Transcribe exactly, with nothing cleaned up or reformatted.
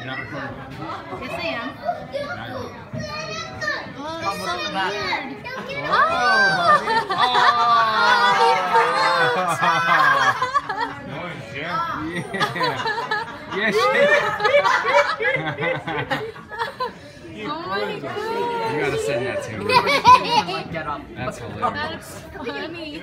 You're not recording. Yes, I am. Now you're recording. Oh, that's so weird. Oh! Oh! Yeah. Yes. Oh my god. You gotta send that to me. Get up. That's hilarious. That's funny.